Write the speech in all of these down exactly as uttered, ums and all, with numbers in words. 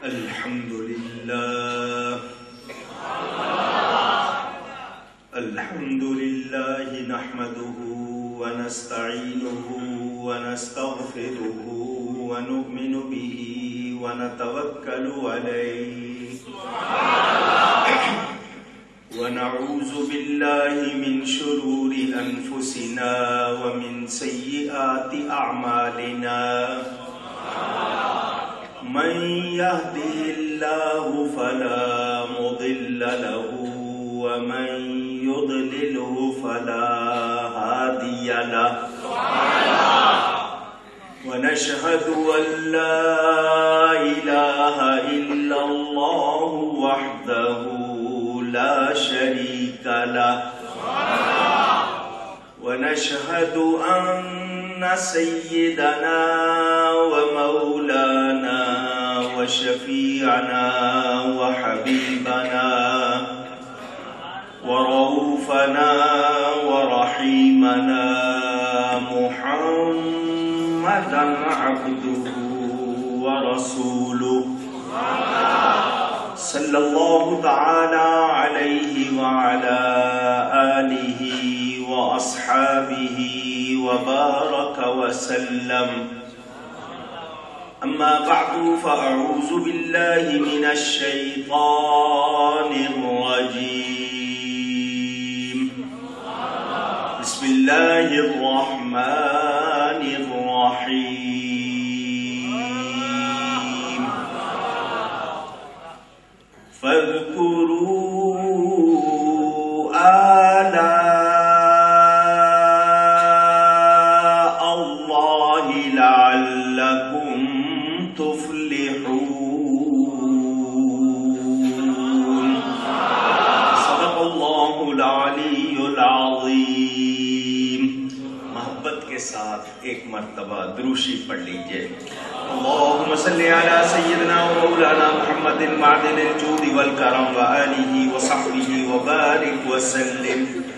الحمد لله الحمد لله نحمده ونستعينه ونستغفره ونؤمن به ونتوكل عليه ونعوذ بالله من شرور أنفسنا ومن سيئات أعمالنا من يهده الله فلا مضل له ومن يضلله فلا هادي له ونشهد أن لا إله إلا الله وحده لا شريك له ونشهد أن سيدنا ومولانا وشفيعنا وحبيبنا ورؤوفنا ورحيمنا محمدا عبده ورسوله صلى الله تعالى عليه وعلى آله وأصحابه وبارك وسلم. أما بعد فأعوذ بالله من الشيطان الرجيم. بسم الله الرحمن الرحيم. فاذكروا آلاء الله لعلكم تفلحون. صدق اللہ العلی العظیم. محبت کے ساتھ ایک مرتبہ دروشی پڑھ لیجئے. اللہم صلی علی سیدنا و مولانا محمد معدن الجود والکرم وآلہ وصحبہ وبارک وسلم.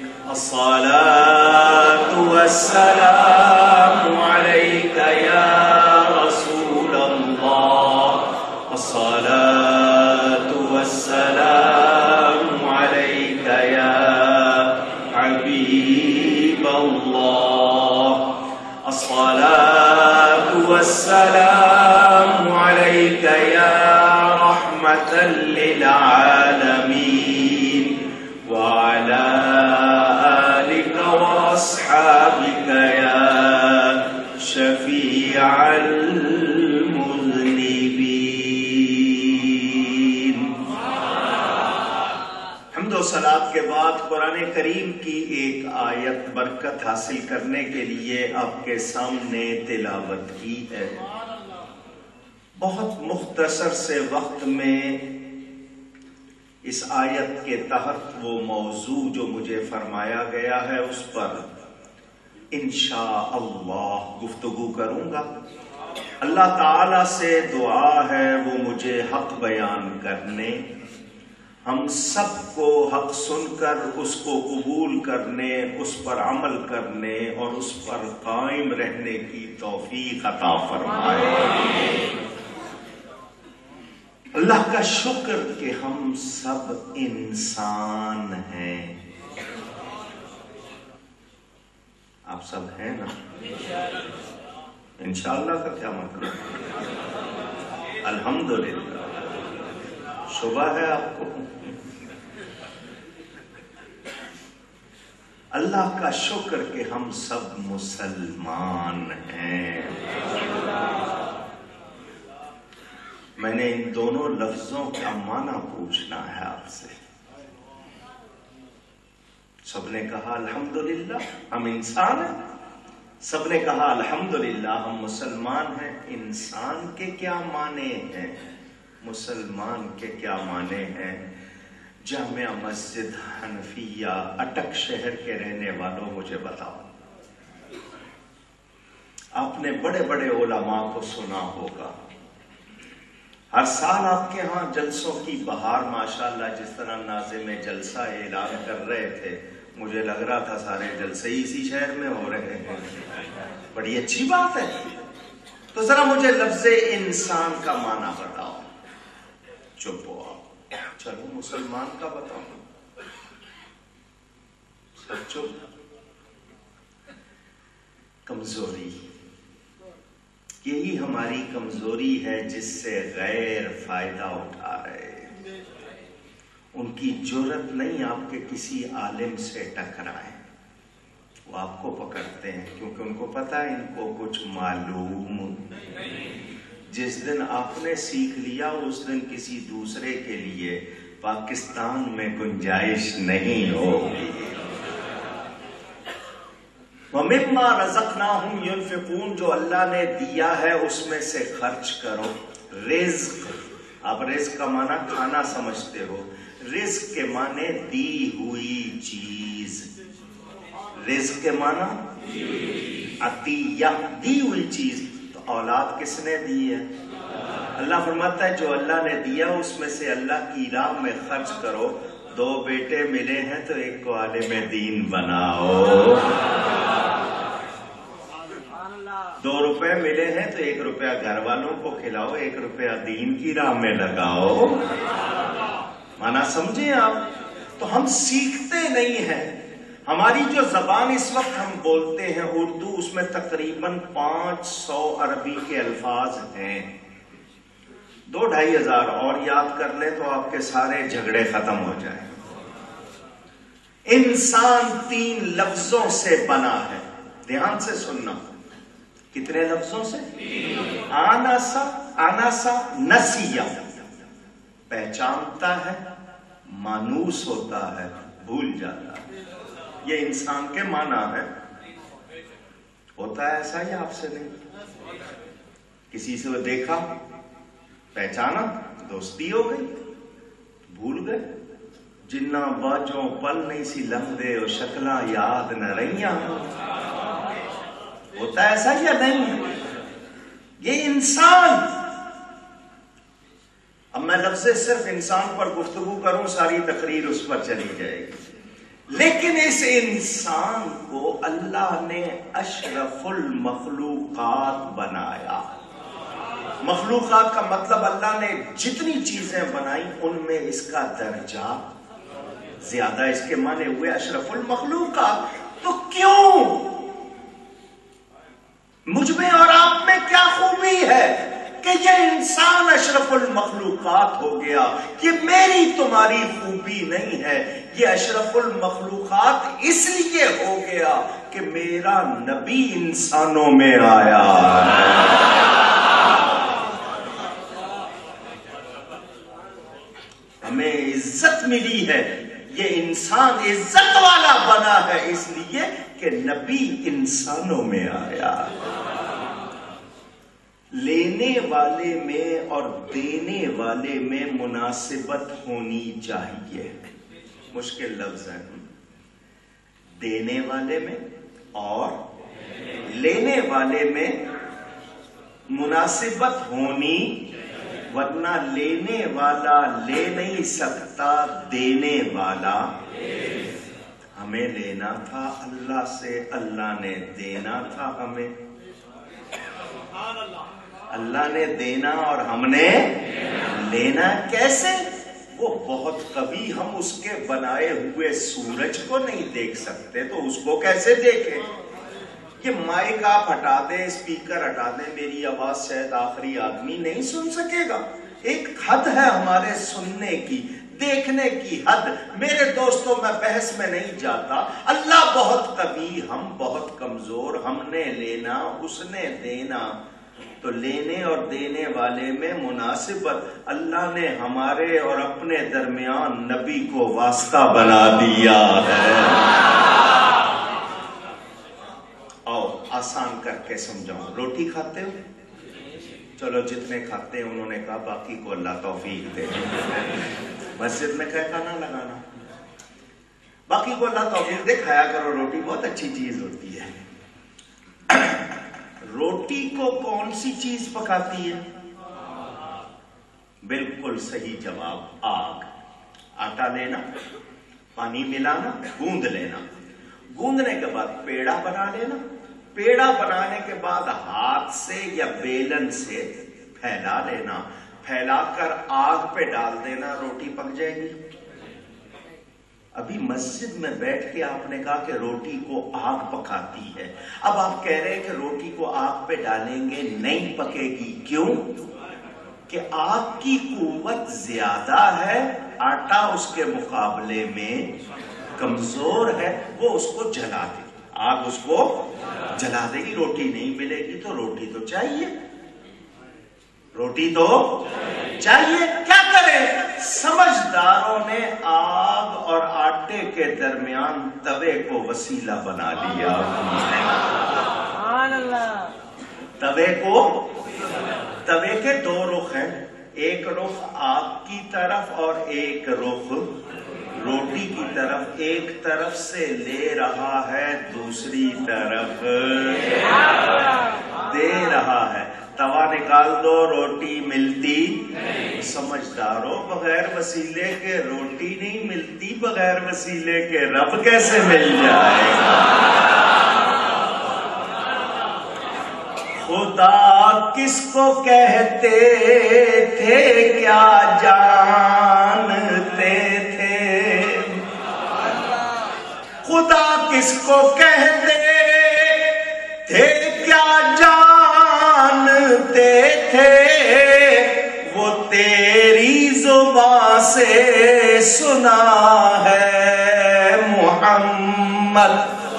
الصلاة والسلام علیک یا رسول اللہ. الصلاة والسلام علیک یا حبیب اللہ. الصلاة والسلام علیک یا رحمة للعالمین وعلى آلك وأصحابك يا شفيع المذنبين. حمد و صلاۃ کے بعد قرآن کریم کی ایک آیت برکت حاصل کرنے کے لیے آپ کے سامنے تلاوت کی ہے. بہت مختصر سے وقت میں اس آیت کے تحت وہ موضوع جو مجھے فرمایا گیا ہے اس پر انشاءاللہ گفتگو کروں گا. اللہ تعالی سے دعا ہے وہ مجھے حق بیان کرنے، ہم سب کو حق سن کر اس کو قبول کرنے، اس پر عمل کرنے اور اس پر قائم رہنے کی توفیق عطا فرمائے. اللہ کا شکر کہ ہم سب انسان ہیں. آپ سب ہیں نا؟ انشاءاللہ کا کیا مطلب؟ الحمدللہ. شبہ ہے آپ کو؟ اللہ کا شکر کہ ہم سب مسلمان ہیں. میں نے ان دونوں لفظوں کا معنی پوچھنا ہے آپ سے. سب نے کہا الحمدللہ ہم انسان ہیں، سب نے کہا الحمدللہ ہم مسلمان ہیں. انسان کے کیا معنی ہیں؟ مسلمان کے کیا معنی ہیں؟ جامع مسجد حنفیہ اٹک شہر کے رہنے والوں مجھے بتاؤ. آپ نے بڑے بڑے علماء کو سنا ہوگا. ہر سال آپ کے ہاں جلسوں کی بہار ماشاءاللہ جس طرح ناظم جلسہ اعلان کر رہے تھے مجھے لگ رہا تھا سارے جلسے ہی اسی شہر میں ہو رہے ہیں. بڑی اچھی بات ہے. تو ذرا مجھے لفظ انسان کا معنی بتاؤ. چپ ہو آپ. چلو مسلمان کا بتاؤ. سب چپ. کمزوری، یہی ہماری کمزوری ہے جس سے غیر فائدہ اٹھا رہے ہیں. ان کی جرأت نہیں آپ کے کسی عالم سے ٹکرائیں. وہ آپ کو پکڑتے ہیں کیونکہ ان کو پتا ہے ان کو کچھ معلوم. جس دن آپ نے سیکھ لیا اس دن کسی دوسرے کے لیے پاکستان میں گنجائش نہیں ہوگی. وَمِمَّا رَزَقْنَاهُمْ يُنْفِقُونَ، جو اللہ نے دیا ہے اس میں سے خرچ کرو. رزق، آپ رزق کا معنی کھانا سمجھتے ہو. رزق کے معنی دی ہوئی چیز. رزق کے معنی عطیہ، دی ہوئی چیز. تو اولاد کس نے دی ہے؟ اللہ فرماتا ہے جو اللہ نے دیا اس میں سے اللہ کی راہ میں خرچ کرو. دو بیٹے ملے ہیں تو ایک کو عالم دین بناؤ. دو روپے ملے ہیں تو ایک روپیہ گھر والوں کو کھلاؤ، ایک روپیہ دین کی راہ میں لگاؤ. مانا سمجھیں آپ. تو ہم سیکھتے نہیں ہیں. ہماری جو زبان اس وقت ہم بولتے ہیں اردو، اس میں تقریباً پانچ سو عربی کے الفاظ ہیں. دو ڈھائی ہزار اور یاد کر لیں تو آپ کے سارے جھگڑے ختم ہو جائیں. انسان تین لفظوں سے بنا ہے. دھیان سے سننا. کتنے لفظوں سے؟ آناسا، آناسا نسیہ، پہچانتا ہے، مانوس ہوتا ہے، بھول جاتا ہے. یہ انسان کے معنی ہے. ہوتا ہے ایسا ہی آپ سے نہیں. کسی سے وہ دیکھا، پہچانا، دوستی ہو گئی، بھول گئے. جنہ باجوں پل نہیں سی لمدے اور شکلاں یاد نہ رہیاں. ہوتا ہے ایسا یا نہیں؟ یہ انسان. اب میں لفظ صرف انسان پر گفتگو کروں ساری تقریر اس پر چلی جائے گی. لیکن اس انسان کو اللہ نے اشرف المخلوقات بنایا. مخلوقات کا مطلب اللہ نے جتنی چیزیں بنائی ان میں اس کا درجہ زیادہ. اس کے معنی ہوئے اشرف المخلوقات. تو کیوں مجھ میں اور آپ میں کیا خوبی ہے کہ یہ انسان اشرف المخلوقات ہو گیا؟ یہ میری تمہاری خوبی نہیں ہے. یہ اشرف المخلوقات اس لیے ہو گیا کہ میرا نبی انسانوں میں آیا. ہمیں عزت ملی ہے. یہ انسان عزت والا بنا ہے اس لیے کہ نبی انسانوں میں آیا. لینے والے میں اور دینے والے میں مناسبت ہونی چاہیے. مشکل لفظ ہے. دینے والے میں اور لینے والے میں مناسبت ہونی، ورنہ لینے والا لے نہیں سکتا، دینے والا. ہمیں لینا تھا اللہ سے، اللہ نے دینا تھا ہمیں. اللہ نے دینا اور ہم نے لینا. کیسے؟ وہ بہت کبھی ہم اس کے بنائے ہوئے سورج کو نہیں دیکھ سکتے تو اس کو کیسے دیکھیں؟ کہ مائک آپ ہٹا دیں، اسپیکر ہٹا دیں، میری آواز شاید آخری آدمی نہیں سن سکے گا. ایک حد ہے ہمارے سننے کی، دیکھنے کی حد. میرے دوستوں میں بحث میں نہیں جاتا. اللہ بہت قوی، ہم بہت کمزور. ہم نے لینا، اس نے دینا. تو لینے اور دینے والے میں مناسبت. اللہ نے ہمارے اور اپنے درمیان نبی کو واسطہ بنا دیا ہے. آؤ آسان کر کے سمجھاؤں. روٹی کھاتے ہو؟ چلو جتنے کھاتے ہیں انہوں نے کہا، باقی کو اللہ توفیق دے. مسجد میں کہہ کھانا لگانا، باقی کو اللہ توفیق دے. کھایا کرو روٹی، بہت اچھی چیز ہوتی ہے. روٹی کو کون سی چیز پکاتی ہے؟ بالکل صحیح جواب، آگ. آٹا لینا، پانی ملانا، گوندھ لینا. گوندھنے کے بعد پیڑا بنا لینا. پیڑا بنانے کے بعد ہاتھ سے یا بیلن سے پھیلا لینا. پھیلا کر آگ پہ ڈال دینا، روٹی پک جائے گی؟ ابھی مسجد میں بیٹھ کے آپ نے کہا کہ روٹی کو آگ پکاتی ہے، اب آپ کہہ رہے ہیں کہ روٹی کو آگ پہ ڈالیں گے نہیں پکے گی، کیوں؟ کہ آگ کی قوت زیادہ ہے، آٹا اس کے مقابلے میں کمزور ہے، وہ اس کو جلا دے گی، آگ اس کو جلا دے گی، روٹی نہیں ملے گی تو روٹی تو چاہیے، روٹی تو چاہیے، کیا کریں؟ سمجھداروں نے آگ اور آٹے کے درمیان توے کو وسیلہ بنا لیا، سبحان اللہ۔ توے کو، توے کے دو رخ ہیں، ایک رخ آگ کی طرف اور ایک رخ روٹی کی طرف، ایک طرف سے لے رہا ہے دوسری طرف دے رہا ہے، توا نکال دو روٹی ملتی، سمجھداروں بغیر وسیلے کے روٹی نہیں ملتی، بغیر وسیلے کے رب کیسے مل جائے گا؟ خدا کس کو کہتے تھے کیا جانتے تھے، خدا کس کو کہتے تھے کیا جانتے تھے، وہ تیری زبان سے سنا ہے محمد،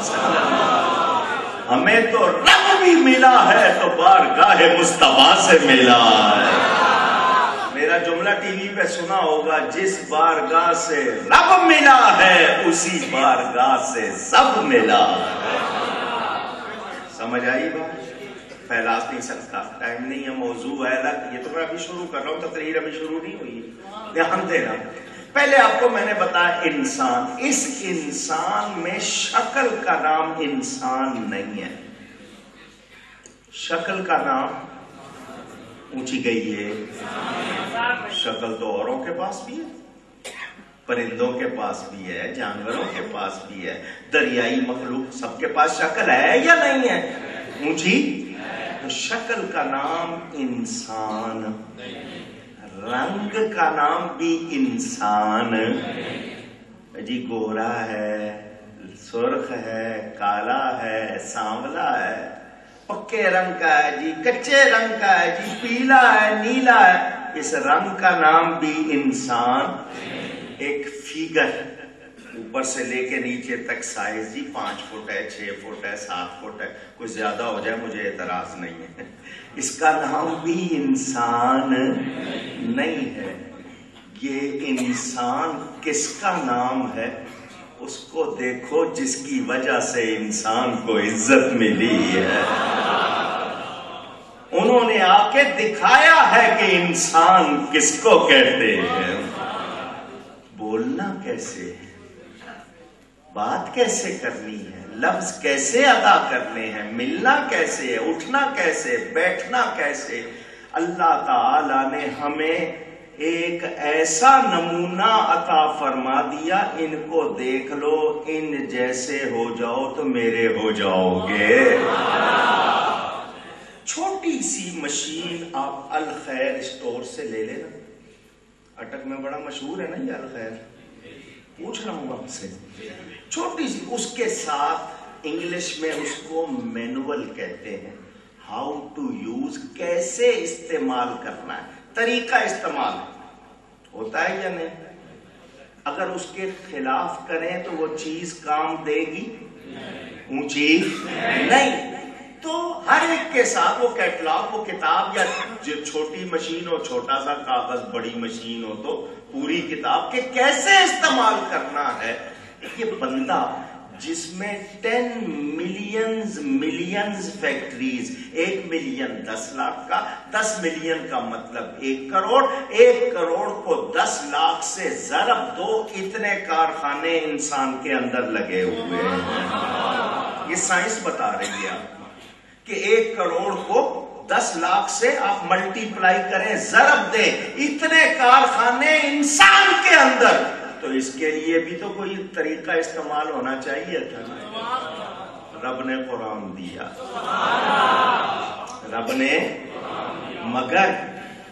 ہمیں تو رب بھی ملا ہے تو بارگاہ مصطفیٰ سے ملا ہے۔ میرا جملہ ٹی وی پہ سنا ہوگا، جس بارگاہ سے رب ملا ہے اسی بارگاہ سے سب ملا ہے۔ سمجھ آئی بات؟ پھیلا نہیں سکتا، ٹائم نہیں ہے، موضوع ہے الگ، یہ تو میں ابھی شروع کر رہا ہوں، تقریر ابھی شروع نہیں ہوئی، دھیان دینا۔ پہلے آپ کو میں نے بتایا انسان، اس انسان میں شکل کا نام انسان نہیں ہے، شکل کا نام اونچی گئی ہے، شکل تو اوروں کے پاس بھی ہے، پرندوں کے پاس بھی ہے، جانوروں کے پاس بھی ہے، دریائی مخلوق سب کے پاس شکل ہے یا نہیں ہے؟ اونچی، تو شکل کا نام انسان، رنگ کا نام بھی انسان، جی گورا ہے، سرخ ہے، کالا ہے، سانولا ہے، پکے رنگ کا ہے جی، کچے رنگ کا ہے جی، پیلا ہے، نیلا ہے، اس رنگ کا نام بھی انسان۔ ایک فیگر اوپر سے لے کے نیچے تک سائز جی پانچ فٹ ہے، چھ فٹ ہے، سات فٹ ہے، کچھ زیادہ ہو جائے مجھے اعتراض نہیں ہے، اس کا نام بھی انسان نہیں ہے۔ یہ انسان کس کا نام ہے؟ اس کو دیکھو جس کی وجہ سے انسان کو عزت ملی ہے، انہوں نے آ کے دکھایا ہے کہ انسان کس کو کہتے ہیں۔ بولنا کیسے ہے، بات کیسے کرنی ہے، لفظ کیسے ادا کرنے ہیں، ملنا کیسے ہے، اٹھنا کیسے، بیٹھنا کیسے، اللہ تعالی نے ہمیں ایک ایسا نمونہ عطا فرما دیا، ان کو دیکھ لو، ان جیسے ہو جاؤ تو میرے ہو جاؤ گے۔ چھوٹی سی مشین آپ الخیر اسٹور سے لے لینا، اٹک میں بڑا مشہور ہے نا یہ الخیر، پوچھ رہا ہوں آپ سے، چھوٹی سی، اس کے ساتھ انگلش میں اس کو مینول کہتے ہیں، ہاؤ ٹو یوز، کیسے استعمال کرنا ہے، طریقہ استعمال ہوتا ہے یا نہیں؟ اگر اس کے خلاف کریں تو وہ چیز کام دے گی؟ اونچی نہیں۔ تو ہر ایک کے ساتھ وہ کیٹلاگ، وہ کتاب، یا جو چھوٹی مشین ہو چھوٹا سا کاغذ، بڑی مشین ہو تو پوری کتاب کے کیسے استعمال کرنا ہے۔ یہ بندہ جس میں ٹین ملینز ملینز فیکٹریز، ایک ملین دس لاکھ کا، دس ملین کا مطلب ایک کروڑ، ایک کروڑ کو دس لاکھ سے ضرب دو، اتنے کارخانے انسان کے اندر لگے ہوئے ہیں۔ یہ سائنس بتا رہی ہے کہ ایک کروڑ کو دس لاکھ سے آپ ملٹی پلائی کریں، ضرب دیں، اتنے کارخانے انسان کے اندر، تو اس کے لیے بھی تو کوئی طریقہ استعمال ہونا چاہیے تھا نا۔ رب نے قرآن دیا، رب نے، مگر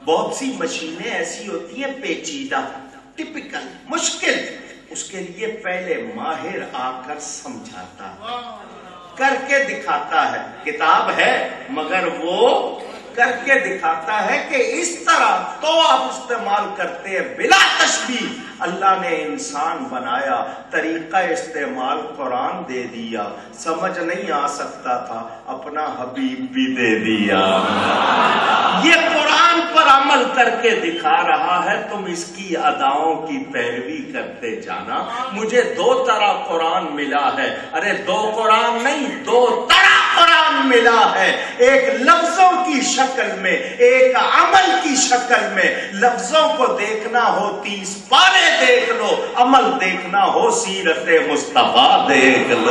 بہت سی مشینیں ایسی ہوتی ہیں پیچیدہ، ٹپیکل، مشکل، اس کے لیے پہلے ماہر آ کر سمجھاتا ہے، کر کے دکھاتا ہے. کتاب ہے مگر وہ کر کے دکھاتا ہے کہ اس طرح تو آپ استعمال کرتے ہیں بلا تشبیہ. اللہ نے انسان بنایا، طریقہ استعمال قرآن دے دیا، سمجھ نہیں آ سکتا تھا اپنا حبیب بھی دے دیا. یہ قرآن پر عمل کر کے دکھا رہا ہے، تم اس کی اداؤں کی پیروی کرتے جانا. مجھے دو طرح قرآن ملا ہے، ارے دو قرآن نہیں، دو طرح قرآن ملا ہے. ایک لفظوں کی شکل میں، ایک عمل کی شکل میں. لفظوں کو دیکھنا ہو تیس پارے دیکھ لو، عمل دیکھنا ہو سیرت مصطفیٰ دیکھ لو.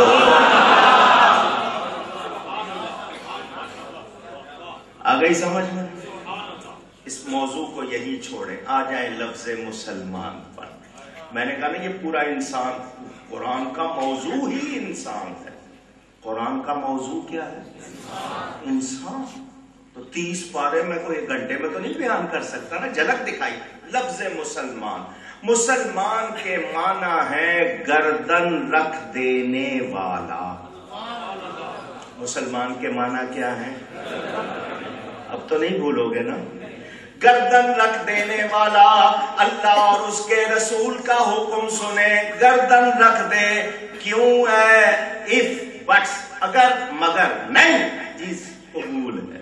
آ گئی سمجھ میں؟ اس موضوع کو یہی چھوڑیں، آ جائیں لفظ مسلمان پر. میں نے کہا نا یہ پورا انسان، قرآن کا موضوع ہی انسان ہے. قرآن کا موضوع کیا ہے؟ انسان. تو تیس پارے میں کوئی ایک گھنٹے میں تو نہیں بیان کر سکتا نا، جھلک دکھائی. لفظ مسلمان، مسلمان کے معنی ہے گردن رکھ دینے والا. مسلمان کے معنی کیا ہے؟ اب تو نہیں بھولو گے نا. گردن رکھ دینے والا. اللہ اور اس کے رسول کا حکم سنے، گردن رکھ دے. کیوں ہے؟ اف بٹس، اگر مگر نہیں، جی قبول ہے.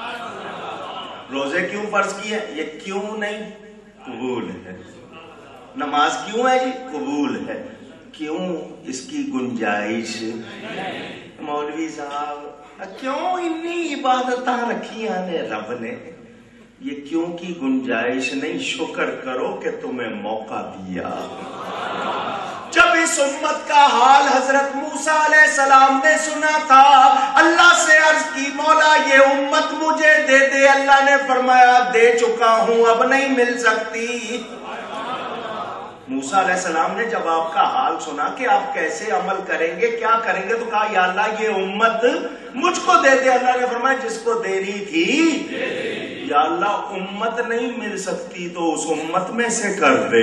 روزے کیوں فرض کیے؟ یہ کیوں نہیں، قبول ہے. نماز کیوں ہے؟ جی قبول ہے. کیوں؟ اس کی گنجائش. مولوی صاحب کیوں اتنی عبادتاں رکھی نے رب نے؟ یہ کیوں کی گنجائش نہیں، شکر کرو کہ تمہیں موقع دیا. جب اس امت کا حال حضرت موسیٰ علیہ السلام نے سنا تھا، اللہ سے عرض کی مولا یہ امت مجھے دے دے. اللہ نے فرمایا دے چکا ہوں، اب نہیں مل سکتی. موسیٰ علیہ السلام نے جب آپ کا حال سنا کہ آپ کیسے عمل کریں گے، کیا کریں گے، تو کہا یا اللہ یہ امت مجھ کو دے دے. اللہ نے فرمایا جس کو دینی تھی. یا اللہ امت نہیں مل سکتی تو اس امت میں سے کر دے.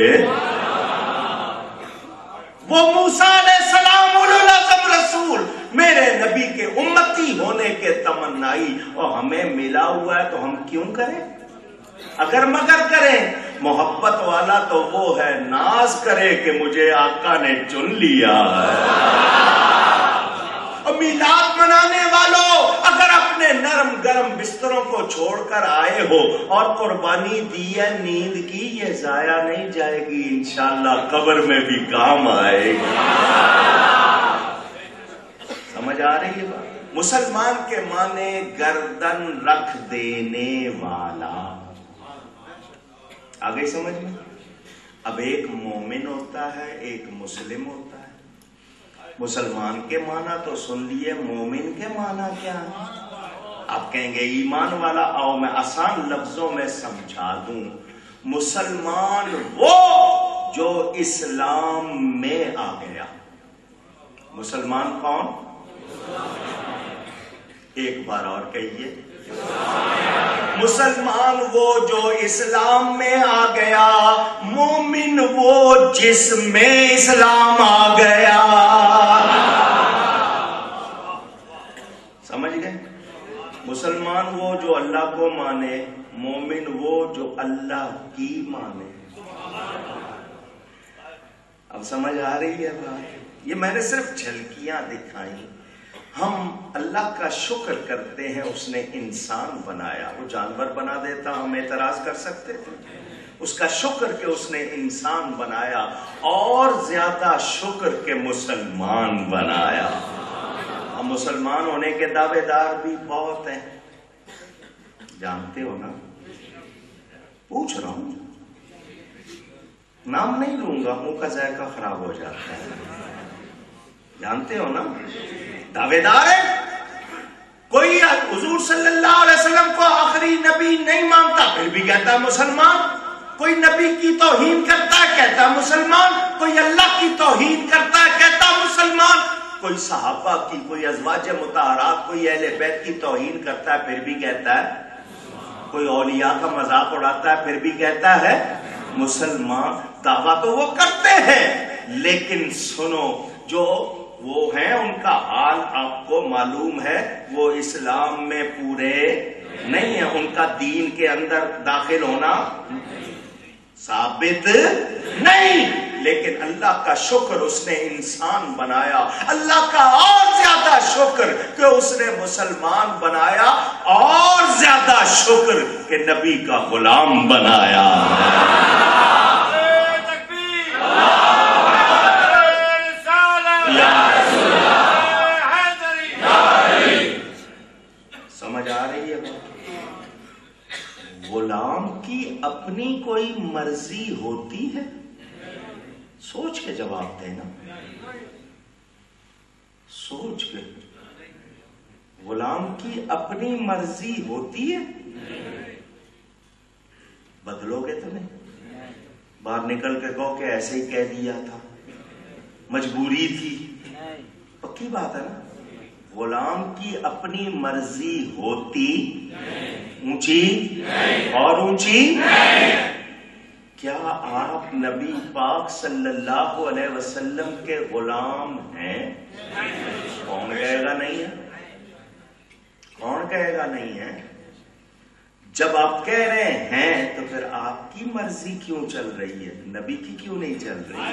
وہ موسیٰ علیہ السلام اولو العزم رسول، میرے نبی کے امتی ہونے کے تمنائی، اور ہمیں ملا ہوا ہے تو ہم کیوں کریں؟ اگر مگر کریں. محبت والا تو وہ ہے ناز کرے کہ مجھے آقا نے چن لیا ہے. اور میلاد منانے والوں اگر اپنے نرم گرم بستروں کو چھوڑ کر آئے ہو اور قربانی دی ہے نیند کی، یہ ضائع نہیں جائے گی، انشاءاللہ قبر میں بھی کام آئے گی. سمجھ آ رہی ہے بات؟ مسلمان کے معنی گردن رکھ دینے والا. آ گئی سمجھ میں؟ اب ایک مومن ہوتا ہے، ایک مسلم ہوتا ہے. مسلمان کے معنی تو سن لیے، مومن کے معنی کیا ہے؟ آپ کہیں گے ایمان والا. آؤ میں آسان لفظوں میں سمجھا دوں. مسلمان وہ جو اسلام میں آ گیا. مسلمان کون؟ ایک بار اور کہیے. مسلمان وہ جو اسلام میں آ گیا. مومن وہ جس میں اسلام آ گیا. سمجھ گئے؟ مسلمان وہ جو اللہ کو مانے، مومن وہ جو اللہ کی مانے. اب سمجھ آ رہی ہے بات؟ یہ میں نے صرف جھلکیاں دکھائی. ہم اللہ کا شکر کرتے ہیں اس نے انسان بنایا. وہ جانور بنا دیتا ہم اعتراض کر سکتے تھے. اس کا شکر کہ اس نے انسان بنایا، اور زیادہ شکر کہ مسلمان بنایا. ہم مسلمان ہونے کے دعوے دار بھی بہت ہیں، جانتے ہو نا. پوچھ رہا ہوں، نام نہیں لوں گا، منہ کا ذائقہ خراب ہو جاتا ہے. جانتے ہو نا دعوے دار ہے. کوئی حضور صلی اللہ علیہ وسلم کو آخری نبی نہیں مانتا، پھر بھی کہتا ہے مسلمان. کوئی نبی کی توہین کرتا ہے، کہتا ہے مسلمان. کوئی اللہ کی توہین کرتا ہے، کہتا ہے مسلمان. کوئی صحابہ کی، کوئی ازواج مطہرات، کوئی اہل بیت کی توہین کرتا ہے، پھر بھی کہتا ہے. کوئی اولیاء کا مذاق اڑاتا ہے پھر بھی کہتا ہے مسلمان. دعویٰ تو وہ کرتے ہیں لیکن سنو جو وہ ہیں ان کا حال آپ کو معلوم ہے، وہ اسلام میں پورے نہیں ہیں. ان کا دین کے اندر داخل ہونا ثابت نہیں. لیکن اللہ کا شکر اس نے انسان بنایا، اللہ کا اور زیادہ شکر کہ اس نے مسلمان بنایا، اور زیادہ شکر کہ نبی کا غلام بنایا. سمجھ آ رہی ہے؟ غلام کی اپنی کوئی مرضی ہوتی ہے؟ سوچ کے جواب دینا، سوچ کے. غلام کی اپنی مرضی ہوتی ہے؟ بدلو گے تو نہیں. باہر نکل کے کہو کہ ایسے ہی کہہ دیا تھا، مجبوری تھی. پکی بات ہے نا. غلام کی اپنی مرضی ہوتی اونچی اور اونچی. کیا آپ نبی پاک صلی اللہ علیہ وسلم کے غلام ہیں؟ کون کہے گا نہیں ہے؟ کون کہے گا نہیں ہے؟ جب آپ کہہ رہے ہیں تو پھر آپ کی مرضی کیوں چل رہی ہے، نبی کی کیوں نہیں چل رہی؟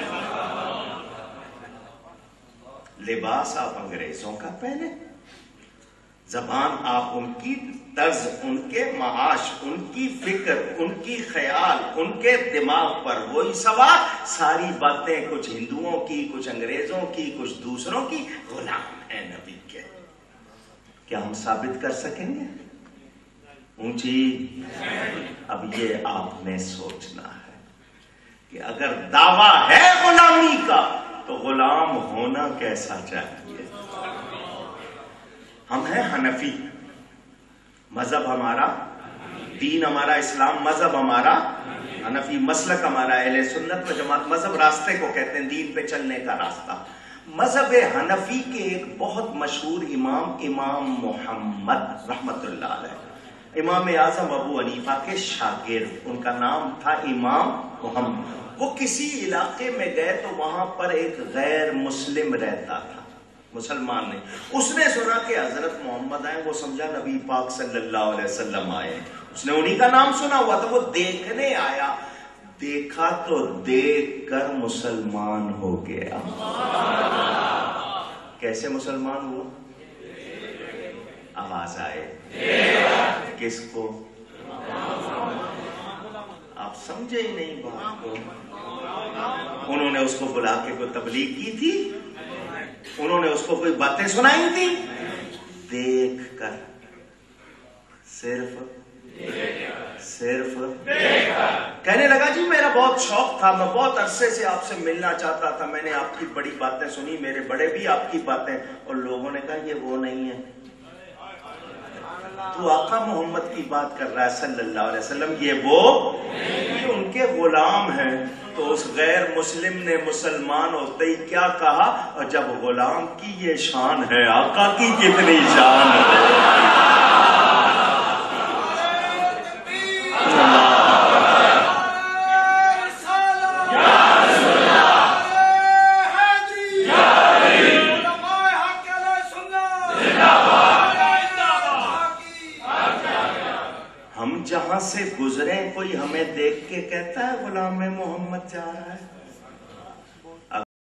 لباس آپ انگریزوں کا پہنے، زبان آپ ان کی طرز، ان کے معاش، ان کی فکر، ان کی خیال، ان کے دماغ پر وہی سوال. ساری باتیں کچھ ہندوؤں کی، کچھ انگریزوں کی، کچھ دوسروں کی. غلام ہیں نبی کے. کیا ہم ثابت کر سکیں گے؟ اونچی. اب یہ آپ نے سوچنا ہے کہ اگر دعویٰ ہے غلامی کا تو غلام ہونا کیسا چاہیے. ہم ہیں حنفی، مذہب ہمارا، دین ہمارا اسلام، مذہب ہمارا حنفی، مسلک ہمارا اہل سنت و جماعت. مذہب راستے کو کہتے ہیں، دین پہ چلنے کا راستہ. مذہب حنفی کے ایک بہت مشہور امام، امام محمد رحمت اللہ علیہ، امام اعظم ابو حنیفہ کے شاگرد، ان کا نام تھا امام محمد. وہ کسی علاقے میں گئے تو وہاں پر ایک غیر مسلم رہتا تھا، مسلمان نہیں. اس نے سنا کہ حضرت محمد آئے، وہ سمجھا نبی پاک صلی اللہ علیہ وسلم آئے. اس نے انہی کا نام سنا ہوا تھا، وہ دیکھنے آیا. دیکھا تو دیکھ کر مسلمان ہو گیا. کیسے مسلمان ہوا؟ آواز آئے کس کو؟ آپ سمجھے ہی نہیں بات کو. انہوں نے اس کو بلا کے کوئی تبلیغ کی تھی؟ انہوں نے اس کو کوئی باتیں سنائی تھی؟ دیکھ کر، صرف صرف کہنے لگا جی میرا بہت شوق تھا، میں بہت عرصے سے آپ سے ملنا چاہتا تھا، میں نے آپ کی بڑی باتیں سنی، میرے بڑے بھی آپ کی باتیں. اور لوگوں نے کہا یہ وہ نہیں ہے، تو آقا محمد کی بات کر رہا ہے صلی اللہ علیہ وسلم، یہ وہ یہ ان کے غلام ہیں. تو اس غیر مسلم نے مسلمان ہوتے ہی کیا کہا؟ اور جب غلام کی یہ شان ہے، آقا کی کتنی شان ہے. جہاں سے گزرے کوئی ہمیں دیکھ کے کہتا ہے غلام محمد جا رہا ہے؟